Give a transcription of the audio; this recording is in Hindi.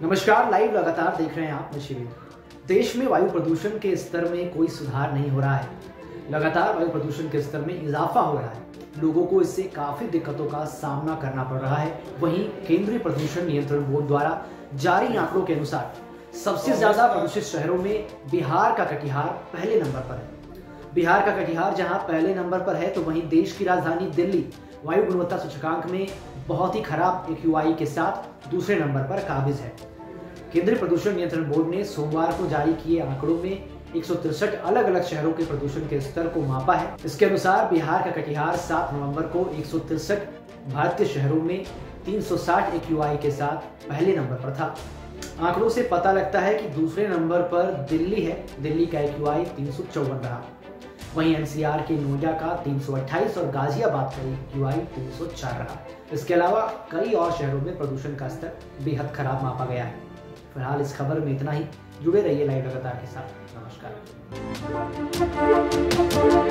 नमस्कार, लाइव लगातार देख रहे हैं आप। मैं शिवेंद्र। देश में वायु प्रदूषण के स्तर में कोई सुधार नहीं हो रहा है। लगातार वायु प्रदूषण के स्तर में इजाफा हो रहा है। लोगों को इससे काफी दिक्कतों का सामना करना पड़ रहा है। वहीं केंद्रीय प्रदूषण नियंत्रण बोर्ड द्वारा जारी आंकड़ों के अनुसार सबसे ज्यादा प्रदूषित शहरों में बिहार का कटिहार पहले नंबर पर है। बिहार का कटिहार जहां पहले नंबर पर है, तो वहीं देश की राजधानी दिल्ली वायु गुणवत्ता सूचकांक में बहुत ही खराब AQI के साथ दूसरे नंबर पर काबिज है। केंद्रीय प्रदूषण नियंत्रण बोर्ड ने सोमवार को जारी किए आंकड़ों में 163 अलग अलग शहरों के प्रदूषण के स्तर को मापा है। इसके अनुसार बिहार का कटिहार 7 नवंबर को 163 भारतीय शहरों में 360 AQI के साथ पहले नंबर पर था। आंकड़ों से पता लगता है कि दूसरे नंबर पर दिल्ली है। दिल्ली का AQI 354 रहा। वहीं NCR के नोएडा का 328 और गाजियाबाद का AQI 304 रहा। इसके अलावा कई और शहरों में प्रदूषण का स्तर बेहद खराब मापा गया है। फिलहाल इस खबर में इतना ही। जुड़े रहिए लाइव लगातार के साथ। नमस्कार।